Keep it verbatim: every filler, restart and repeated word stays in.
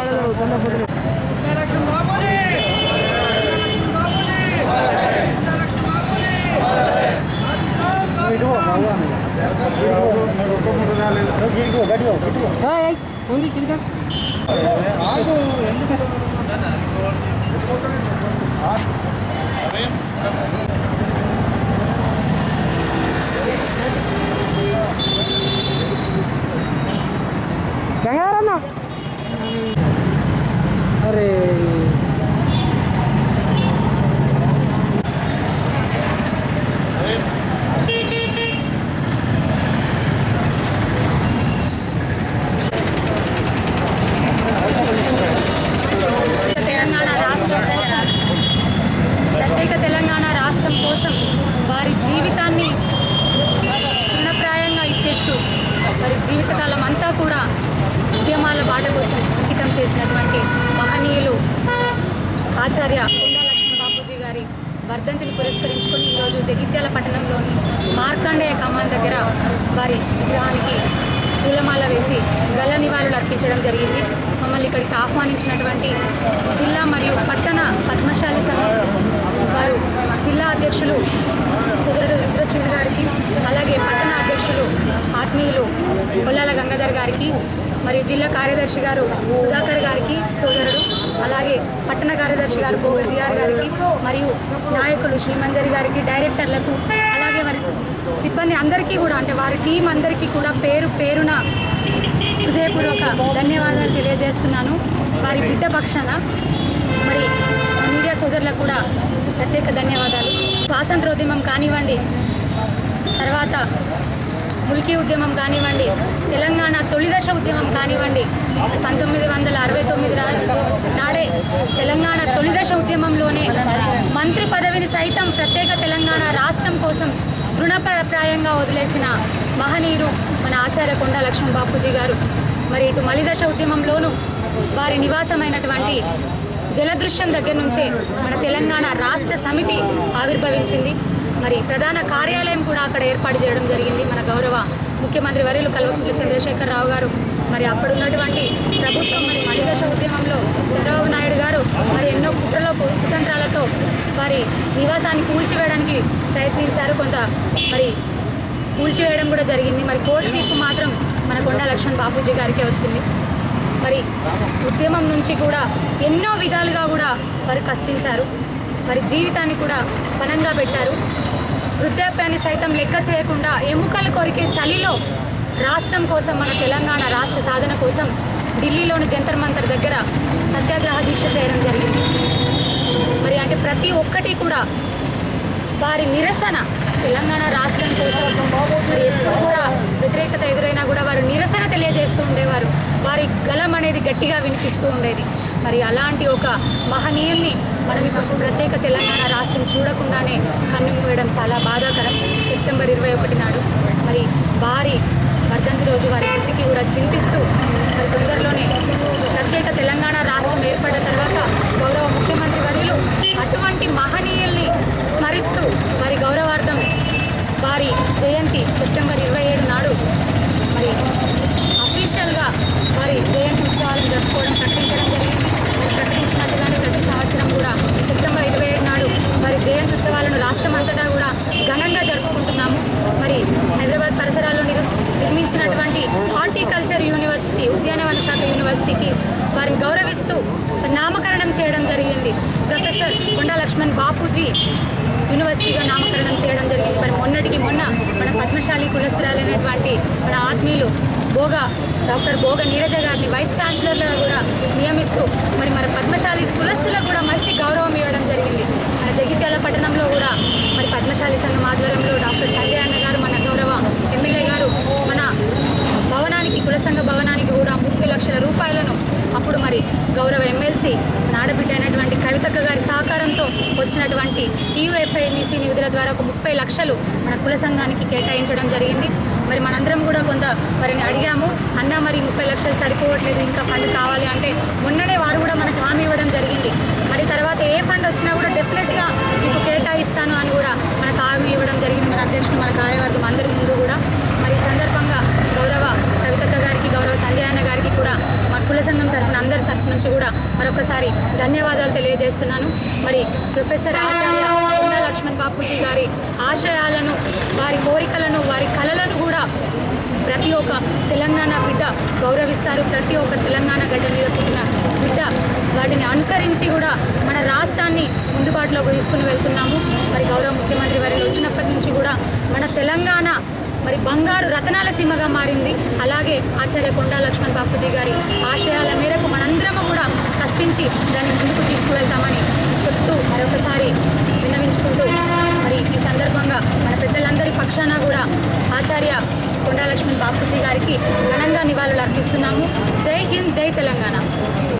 अरे తెలంగాణ రాష్ట్రం కోసం ప్రత్యేక తెలంగాణ రాష్ట్రం కోసం వారి జీవితాన్ని తృణప్రాయంగా ఇచ్చేస్తూ వారి జీవితకాలం అంతా కూడా ఉద్యమాల బాట కోసం అంకితం చేసినటువంటి మహనీయులు ఆచార్య కొండా లక్ష్మణ్ బాపూజీ గారి వర్ధంతిని పురస్కరించుకొని ఈరోజు జగిత్యాల పట్టణంలోని మార్కండేయ కమాన్ దగ్గర వారి విగ్రహానికి పూలమాల వేసి గల్ల నివాళులు అర్పించడం జరిగింది. మమ్మల్ని ఇక్కడికి ఆహ్వానించినటువంటి జిల్లా మరియు పట్టణ పద్మశాలి సంఘం వారు జిల్లా అధ్యక్షులు సోదరుడు రుద్రశ్రీడు గారికి, అలాగే పట్టణ అధ్యక్షులు ఆత్మీయులు కొల్లాల గంగాధర్ గారికి, మరియు జిల్లా కార్యదర్శి గారు సుధాకర్ గారికి సోదరుడు, అలాగే పట్టణ కార్యదర్శి గారు భోగ జిఆర్ గారికి, మరియు నాయకులు శ్రీమంజరి గారికి, డైరెక్టర్లకు, అలాగే వారి సిబ్బంది అందరికీ కూడా, అంటే వారి టీం అందరికీ కూడా పేరు పేరున హృదయపూర్వక ధన్యవాదాలు తెలియజేస్తున్నాను. వారి బిడ్డ పక్షాన మరి మీడియా సోదరులకు కూడా ప్రత్యేక ధన్యవాదాలు. స్వాతంత్రోద్యమం కానివ్వండి, తర్వాత ముల్కీ ఉద్యమం కానివ్వండి, తెలంగాణ తొలిదశ ఉద్యమం కానివ్వండి, పంతొమ్మిది వందల అరవై తొమ్మిది నాడే తెలంగాణ తొలిదశ ఉద్యమంలోనే మంత్రి పదవిని సైతం ప్రత్యేక తెలంగాణ రాష్ట్రం కోసం తృణప్రాయంగా వదిలేసిన మహనీయులు మన ఆచార్య కొండా లక్ష్మణ్ బాపూజీ గారు. మరి ఇటు మలిదశ ఉద్యమంలోనూ వారి నివాసమైనటువంటి జలదృశ్యం దగ్గర నుంచే మన తెలంగాణ రాష్ట్ర సమితి ఆవిర్భవించింది. మరి ప్రధాన కార్యాలయం కూడా అక్కడ ఏర్పాటు చేయడం జరిగింది. మన గౌరవ ముఖ్యమంత్రి వర్యులు కల్వకుంట్ల చంద్రశేఖరరావు గారు, మరి అప్పుడున్నటువంటి ప్రభుత్వం మరి మలిదశ ఉద్యమంలో చంద్రబాబు నాయుడు గారు మరి ఎన్నో కుట్రలో కుతంత్రాలతో వారి నివాసాన్ని కూల్చివేయడానికి ప్రయత్నించారు. కొంత మరి కూల్చివేయడం కూడా జరిగింది. మరి కోర్టు తీర్పు మాత్రం మన కొండా లక్ష్మణ్ బాపూజీ గారికే వచ్చింది. మరి ఉద్యమం నుంచి కూడా ఎన్నో విధాలుగా కూడా వారు కష్టించారు. మరి జీవితాన్ని కూడా పణంగా పెట్టారు. వృద్ధాప్యాన్ని సైతం లెక్క చేయకుండా ఎముకలు కొరికే చలిలో రాష్ట్రం కోసం, మన తెలంగాణ రాష్ట్ర సాధన కోసం ఢిల్లీలోని జంతర్ మంతర్ దగ్గర సత్యాగ్రహ దీక్ష చేయడం జరిగింది. మరి అంటే ప్రతి ఒక్కటి కూడా వారి నిరసన తెలంగాణ రాష్ట్రం కోసం మరి ఎప్పుడు కూడా వ్యతిరేకత ఎదురైనా కూడా వారు నిరసన తెలియజేస్తూ ఉండేవారు. వారి గలం అనేది గట్టిగా వినిపిస్తూ ఉండేది. మరి అలాంటి ఒక మహనీయుల్ని మనం ఇప్పుడు ప్రత్యేక తెలంగాణ రాష్ట్రం చూడకుండానే కన్నుమూయడం చాలా బాధాకరం. సెప్టెంబర్ ఇరవై ఒకటి నాడు మరి వారి వర్ధంతి రోజు వారి వృత్తికి కూడా చింతిస్తూ మరి తొందరలోనే ప్రత్యేక తెలంగాణ రాష్ట్రం ఏర్పడిన తర్వాత గౌరవ ముఖ్యమంత్రి వర్యులు అటువంటి మహనీయుల్ని స్మరిస్తూ వారి గౌరవార్థం వారి జయంతి సెప్టెంబర్ ఇరవై ఏడు నాడు మరి అఫీషియల్గా వారి జయంతి ఉత్సవాలను జరుపుకోవడం ప్రకటించడం జరిగింది. మరి ప్రకటించినట్టుగానే ప్రతి సంవత్సరం కూడా సెప్టెంబర్ ఇరవై ఏడు నాడు వారి జయంతి ఉత్సవాలను రాష్ట్రం అంతటా కూడా ఘనంగా జరుపుకుంటున్నాము. మరి హైదరాబాద్ పరిసరాల్లో నిర్ నిర్మించినటువంటి హార్టికల్చర్ యూనివర్సిటీ, ఉద్యానవన శాఖ యూనివర్సిటీకి వారిని గౌరవిస్తూ నామకరణం చేయడం జరిగింది. ప్రొఫెసర్ కొండా లక్ష్మణ్ బాపూజీ యూనివర్సిటీగా నామకరణం చేయడం జరిగింది. మరి మొన్నటికి మొన్న మన పద్మశాలి కులస్తురాలైనటువంటి మన ఆత్మీయులు భోగ డాక్టర్ భోగ నీరజ గారిని వైస్ ఛాన్సలర్గా కూడా నియమిస్తూ మరి మన పద్మశాలి కులస్తులకు కూడా మంచి గౌరవం ఇవ్వడం జరిగింది. మన జగిత్యాల పట్టణంలో కూడా మరి పద్మశాలి సంఘం ఆధ్వర్యంలో డాక్టర్ సంజయ్ అన్న గారు, మన గౌరవ ఎమ్మెల్యే గారు మన భవనానికి, కుల సంఘ భవనానికి కూడా ముప్పై లక్షల రూపాయలను అప్పుడు మరి గౌరవ ఎమ్మెల్సీ ఆడబిడ్డ అయినటువంటి కవితక్క గారి సహకారంతో వచ్చినటువంటి టీయూఎఫ్ఐఎన్ఈసీ నిధుల ద్వారా ఒక ముప్పై లక్షలు మన కుల సంఘానికి కేటాయించడం జరిగింది. మరి మనందరం కూడా కొంత వారిని అడిగాము, అన్న మరి ముప్పై లక్షలు సరిపోవట్లేదు, ఇంకా ఫండ్ కావాలి అంటే మొన్ననే వారు కూడా మనకు హామీ ఇవ్వడం జరిగింది. మరి తర్వాత ఏ ఫండ్ వచ్చినా కూడా డెఫినెట్గా మీకు కేటాయిస్తాను అని కూడా మనకు హామీ ఇవ్వడం జరిగింది. మన అధ్యక్షుడు, మన కార్యవర్గం అందరి ముందు కూడా. మరి ఈ సందర్భంగా గౌరవ కవితక్క గారికి, గౌరవ సంజయ్ అన్న గారికి కూడా మా కుల సంఘం తరఫున అందరి తరఫు నుంచి కూడా మరొకసారి ధన్యవాదాలు తెలియజేస్తున్నాను. మరి ప్రొఫెసర్ ఆచార్య కొండా లక్ష్మణ్ బాపూజీ గారి ఆశయాలను, వారి కోరికలను, వారి కలలను కూడా ప్రతి ఒక్క తెలంగాణ బిడ్డ గౌరవిస్తారు. ప్రతి ఒక్క తెలంగాణ గడ్డ మీద పుట్టిన బిడ్డ వాటిని అనుసరించి కూడా మన రాష్ట్రాన్ని ముందుబాటులోకి తీసుకుని వెళ్తున్నాము. మరి గౌరవ ముఖ్యమంత్రి వారిని వచ్చినప్పటి నుంచి కూడా మన తెలంగాణ మరి బంగారు రతనాల సీమగా మారింది. అలాగే ఆచార్య కొండా లక్ష్మణ్ బాపూజీ గారి ఆశయాల మేరకు మనందరము కూడా కష్టించి దాన్ని ముందుకు తీసుకువెళ్తామని చెప్తూ మరొకసారి విన్నవించుకుంటూ మరి ఈ సందర్భంగా మన పెద్దలందరి పక్షాన కూడా ఆచార్య కొండా లక్ష్మణ్ బాపూజీ గారికి ఘనంగా నివాళులు అర్పిస్తున్నాము. జై హింద్, జై తెలంగాణ.